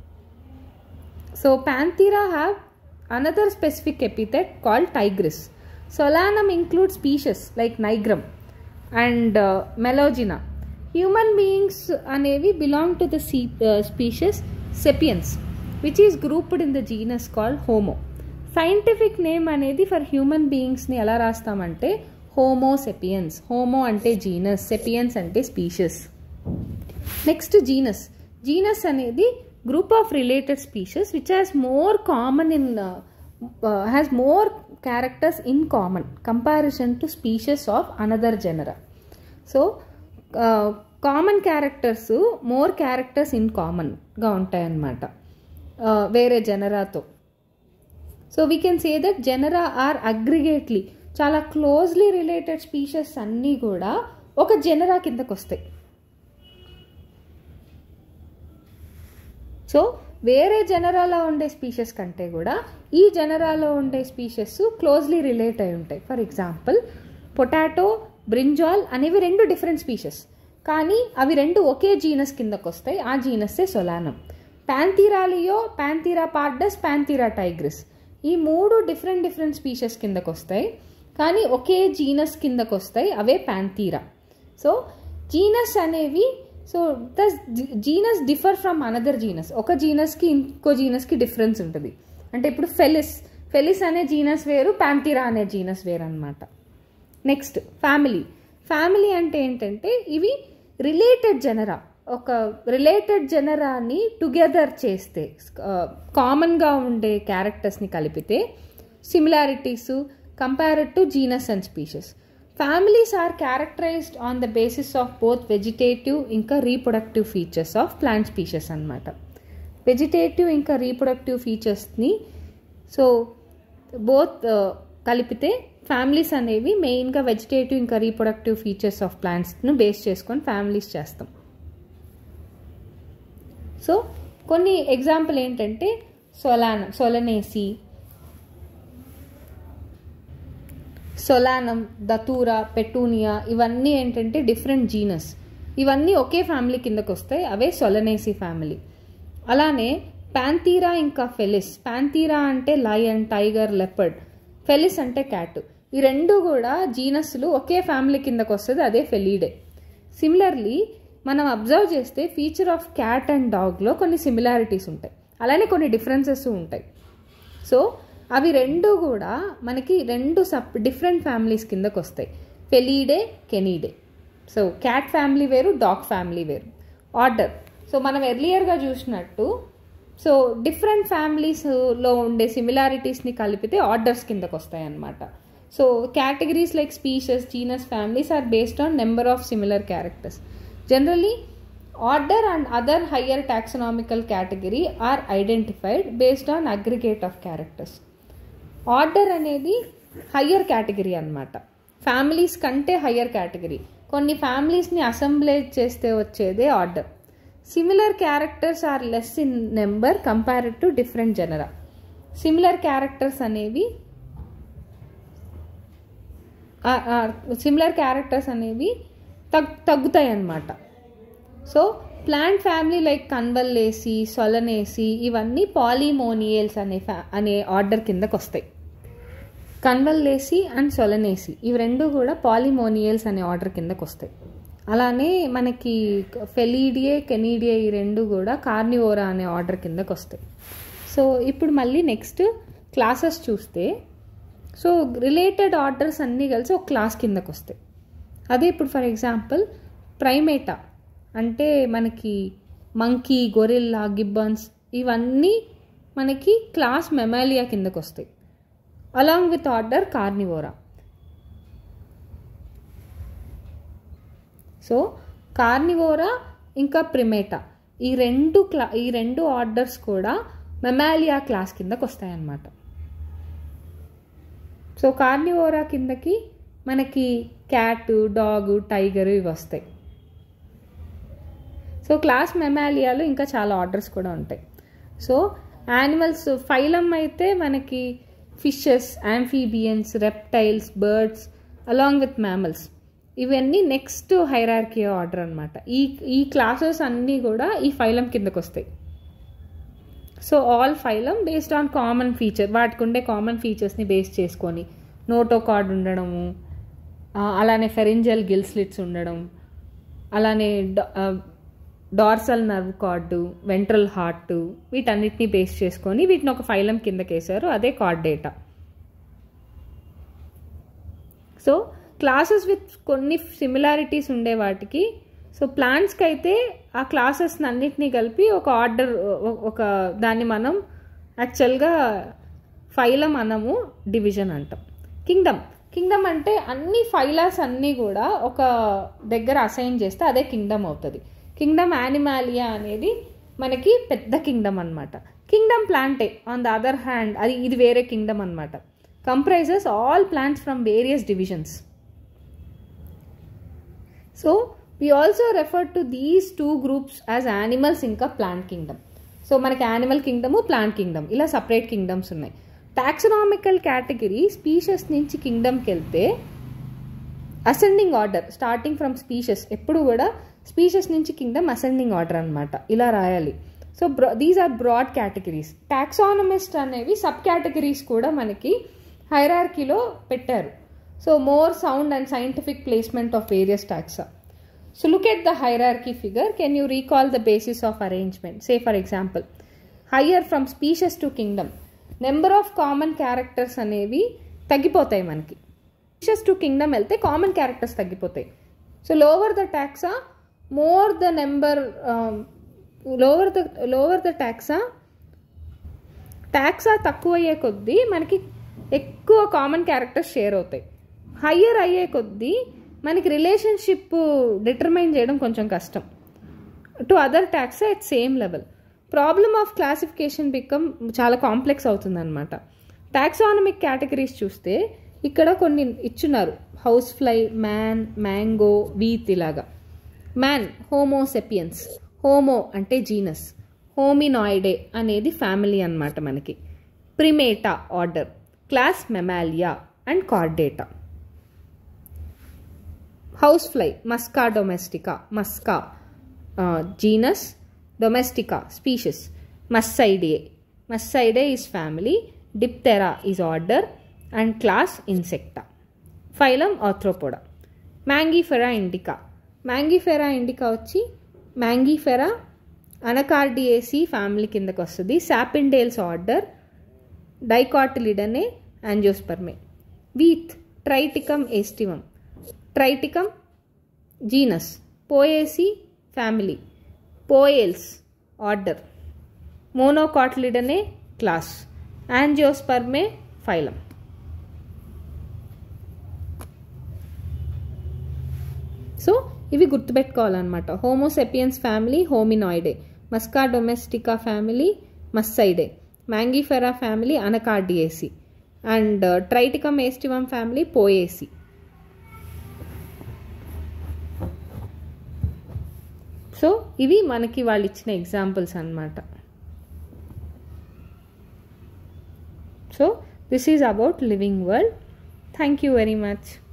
So Panthera have another specific epithet called tigris. Solanum include species like nigrum and melongena. Human beings అనేవి బిలాంగ్ టు ద సీ species sapiens which is grouped in the genus called Homo. Scientific name అనేది for human బీయింగ్స్ని ఎలా రాస్తామంటే Homo sapiens. Homo అంటే genus, sapiens అంటే species. Next genus. Genus అనేది group of related species which has more common in has more characters in common comparison to species of another genera. So common characters more characters in కామన్గా ఉంటాయన్నమాట వేరే జెనరాతో. So we can say that genera are aggregately చాలా closely related species అన్నీ కూడా ఒక జెనరా కిందకు వస్తాయి. సో వేరే జెనరాలో ఉండే స్పీషీస్ కంటే కూడా ఈ జెనరాలో ఉండే స్పీషీస్ క్లోజ్లీ రిలేట్ అయి ఉంటాయి. ఫర్ ఎగ్జాంపుల్ పొటాటో, బ్రింజాల్ అనేవి రెండు డిఫరెంట్ స్పీషీస్, కానీ అవి రెండు ఒకే జీనస్ కిందకు వస్తాయి. ఆ జీనస్సే Solanum. Panthera leo, Panthera pardus, Panthera tigris ఈ మూడు డిఫరెంట్ డిఫరెంట్ స్పీషీస్ కిందకు వస్తాయి, కానీ ఒకే జీనస్ కిందకు వస్తాయి, అవే ప్యాంథీరా. సో జీనస్ అనేవి so the genus differ from another genus. ఒక జీనస్కి ఇంకో జీనస్కి డిఫరెన్స్ ఉంటుంది. అంటే ఇప్పుడు ఫెలిస్ ఫెలిస్ అనే జీనస్ వేరు, ప్యాంథీరా అనే జీనస్ వేరు అనమాట. Next family. ఫ్యామిలీ అంటే ఏంటంటే ఇవి రిలేటెడ్ జెనరా. ఒక రిలేటెడ్ జెనరాని టుగెదర్ చేస్తే కామన్గా ఉండే క్యారెక్టర్స్ని కలిపితే similarities compared to genus and species. Families are characterized on the basis of both vegetative ఇంకా reproductive features of plant species అనమాట. వెజిటేటివ్ ఇంకా రీప్రొడక్టివ్ ఫీచర్స్ని సో బోత్ కలిపితే ఫ్యామిలీస్ అనేవి మెయిన్గా వెజిటేటివ్ ఇంకా రీప్రొడక్టివ్ ఫీచర్స్ ఆఫ్ ప్లాంట్స్ను బేస్ చేసుకొని ఫ్యామిలీస్ చేస్తాం. సో కొన్ని ఎగ్జాంపుల్ ఏంటంటే సొలానం, సొలనేసి, సొలానం, దతూరా, పెటూనియా ఇవన్నీ ఏంటంటే డిఫరెంట్ జీనస్. ఇవన్నీ ఒకే ఫ్యామిలీ కిందకు వస్తాయి, అవే సొలనేసి ఫ్యామిలీ. అలానే ప్యాంథీరా ఇంకా ఫెలిస్. ప్యాంథీరా అంటే లయన్, టైగర్, లెపర్డ్. ఫెలిస్ అంటే క్యాట్. ఈ రెండు కూడా జీనస్లు ఒకే ఫ్యామిలీ కిందకు వస్తుంది, అదే ఫెలీడే. సిమిలర్లీ మనం అబ్జర్వ్ చేస్తే ఫీచర్ ఆఫ్ క్యాట్ అండ్ డాగ్లో కొన్ని సిమిలారిటీస్ ఉంటాయి, అలానే కొన్ని డిఫరెన్సెస్ ఉంటాయి. సో అవి రెండు కూడా మనకి రెండు సబ్ డిఫరెంట్ ఫ్యామిలీస్ కిందకు వస్తాయి, Felidae, Canidae. So cat family వేరు, డాగ్ ఫ్యామిలీ వేరు. ఆర్డర్. సో మనం ఎర్లియర్గా చూసినట్టు సో డిఫరెంట్ ఫ్యామిలీస్లో ఉండే సిమిలారిటీస్ని కలిపితే ఆర్డర్స్ కిందకు వస్తాయి అన్నమాట. So categories like species, genus, families are based on number of similar characters. Generally order and other higher taxonomical category are identified based on aggregate of characters. Order అనేది higher category అన్నమాట, families కంటే higher category. కొన్ని ఫ్యామిలీస్ని assemblage చేస్తే వచ్చేదే order. Similar characters are less in number compared to different genera. Similar characters అనేవి similar characters అనేవి తగ్ తగ్గుతాయి అన్నమాట. సో ప్లాంట్ ఫ్యామిలీ లైక్ కన్వల్లేసి, సొలనేసి ఇవన్నీ పాలిమోనియల్స్ అనే ఫ్యా అనే ఆర్డర్ కిందకు వస్తాయి. కన్వల్లేసి అండ్ సొలనేసి ఇవి రెండు కూడా పాలిమోనియల్స్ అనే ఆర్డర్ కిందకు వస్తాయి. అలానే మనకి ఫెలీడియే, కెనీడియే ఈ రెండు కూడా కార్నివోరా అనే ఆర్డర్ కిందకు వస్తాయి. సో ఇప్పుడు మళ్ళీ నెక్స్ట్ క్లాసెస్ చూస్తే సో రిలేటెడ్ ఆర్డర్స్ అన్నీ కలిసి ఒక క్లాస్ కిందకు వస్తాయి. అదే ఇప్పుడు ఫర్ ఎగ్జాంపుల్ ప్రైమేటా అంటే మనకి మంకీ, గొరిల్లా, గిబ్బన్స్ ఇవన్నీ మనకి క్లాస్ మెమాలియా కిందకు వస్తాయి, along with order Carnivora. So Carnivora ఇంకా ప్రిమేటా ఈ రెండు క్లా ఈ రెండు ఆర్డర్స్ కూడా మెమాలియా క్లాస్ కిందకు వస్తాయన్నమాట. సో కార్నివోరా కిందకి మనకి క్యాట్, డాగ్, టైగర్ ఇవి వస్తాయి. సో క్లాస్ మెమాలియాలో ఇంకా చాలా ఆర్డర్స్ కూడా ఉంటాయి. సో యానిమల్స్ ఫైలం అయితే మనకి fishes, amphibians, reptiles, birds along with mammals ఇవన్నీ నెక్స్ట్ హైరార్కీ ఆర్డర్ అనమాట. ఈ ఈ క్లాసెస్ అన్నీ కూడా ఈ ఫైలం కిందకు వస్తాయి. So all phylum based on common feature, వాటికి ఉండే కామన్ ఫీచర్స్ని బేస్ చేసుకొని నోటోకార్డ్ ఉండడము, అలానే ఫెరింజల్ గిల్ స్లిట్స్ ఉండడం, అలానే dorsal nerve cord, ventral heart వీటన్నిటిని బేస్ చేసుకొని వీటిని ఒక ఫైలం కిందకి వేశారు, అదే కార్డేటా. సో క్లాసెస్ విత్ కొన్ని సిమిలారిటీస్ ఉండే వాటికి సో ప్లాంట్స్కి అయితే ఆ క్లాసెస్ అన్నిటినీ కలిపి ఒక ఆర్డర్ ఒక దాన్ని మనం యాక్చువల్గా ఫైలం అనము, డివిజన్ అంటాం. కింగ్డమ్ కింగ్డమ్ అంటే అన్ని ఫైలాస్ అన్నీ కూడా ఒక దగ్గర అసైన్ చేస్తే అదే కింగ్డమ్ అవుతుంది. కింగ్డమ్ యానిమాలియా అనేది మనకి పెద్ద కింగ్డమ్ అనమాట. Kingdom Plantae on the other hand అది ఇది వేరే కింగ్డమ్ అనమాట. Comprises all plants from various divisions. So we also refer to these two groups as animals ఇంకా plant kingdom. సో మనకి యానిమల్ కింగ్డము, ప్లాంట్ కింగ్డమ్ ఇలా separate kingdoms ఉన్నాయి. Taxonomical category species నుంచి కింగ్డమ్కి వెళ్తే ascending order starting from species ఎప్పుడు కూడా spacious నుంచి కింగ్డమ్ అసెండింగ్ ఆర్డర్ అనమాట, ఇలా రాయాలి. సో బ్రా these are broad categories. Taxonomist అనేవి సబ్ కేటగిరీస్ కూడా మనకి హైరార్కీలో పెట్టారు. So more sound and scientific placement of various taxa. So look at the hierarchy figure. Can you recall the basis of arrangement? Say for example, higher from species to kingdom, number of common characters అనేవి తగ్గిపోతాయి మనకి. Species to kingdom వెళ్తే common characters తగ్గిపోతాయి. So lower the taxa, more the number, lower the lower the taxa, taxa తక్కువ అయ్యే కొద్దీ మనకి ఎక్కువ కామన్ క్యారెక్టర్స్ షేర్ అవుతాయి. హయ్యర్ అయ్యే కొద్దీ మనకి రిలేషన్షిప్ డిటర్మైన్ చేయడం కొంచెం కష్టం to other taxa at same level. Problem of classification become చాలా కాంప్లెక్స్ అవుతుందన్నమాట. టాక్సానమిక్ కేటగిరీస్ చూస్తే ఇక్కడ కొన్ని ఇచ్చున్నారు, house fly, man, mango, wheat ఇలాగా. మ్యాన్ హోమోసెపియన్స్, హోమో అంటే జీనస్, హోమినాయిడే అనేది ఫ్యామిలీ అన్నమాట మనకి. Primata order, class Mammalia and Chordata. House fly Musca domestica, Musca genus, domestica spacious. మస్సైడే, Muscidae is family, Diptera is order and class Insecta. Phylum Arthropoda. Mangifera indica, Mangifera indica వచ్చి Mangifera Anacardiaceae family కిందకు వస్తుంది. Sapindales order, Dicotyledonae, Angiospermae. Wheat Triticum aestivum, Triticum genus, Poaceae family, Poales order, Monocotyledonae class, Angiospermae phylum. So ఇవి గుర్తుపెట్టుకోవాలన్నమాట. Homo sapiens family Hominidae, Musca domestica family Muscidae, Mangifera family Anacardiaceae and Triticum aestivum family Poaceae. So ఇవి మనకి వాళ్ళు ఇచ్చిన examples అన్నమాట. So this is about living world. Thank you very much.